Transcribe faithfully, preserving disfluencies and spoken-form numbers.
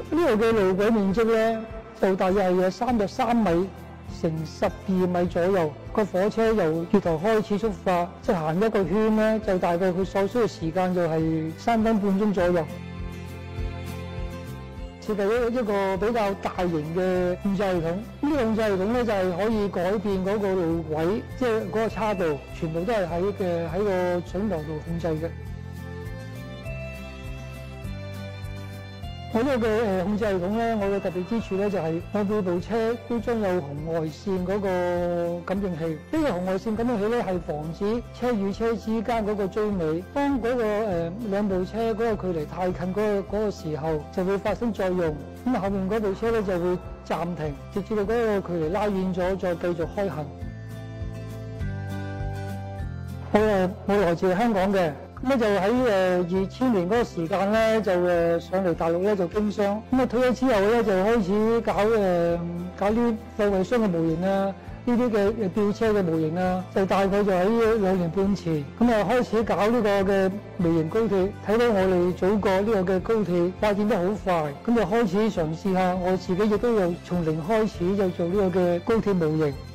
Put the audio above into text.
呢度嘅路軌面積咧，就大約係有三十三米乘十二米左右。個火車由月台開始出發，即係行一個圈咧，就大概佢所需嘅時間就係三分半鐘左右。設計一一個比較大型嘅控制系統，呢個控制系統咧就係可以改變嗰個路軌，即係嗰個差度，全部都係喺嘅喺個水塘度控制嘅。我呢個嘅誒控制系統咧，我嘅特別之處咧就係我每部車都將有紅外線嗰個感應器。呢個紅外線感應器咧係防止車與車之間嗰個追尾。當嗰個誒兩部車嗰個距離太近嗰個嗰個時候，就會發生作用。咁後面嗰部車咧就會暫停，直至到嗰個距離拉遠咗，再繼續開行。我誒我來自香港嘅。咁咧就喺誒二千年嗰個時間咧，就誒上嚟大陸咧就經商。咁啊退咗之後咧，就開始搞誒搞啲貨櫃箱嘅模型啊，呢啲嘅誒吊車嘅模型啊，就大概就喺兩年半前，咁啊開始搞呢個嘅微型高鐵。睇到我哋祖國呢個嘅高鐵發展得好快，咁就開始嘗試下，我自己亦都有從零開始就做呢個嘅高鐵模型。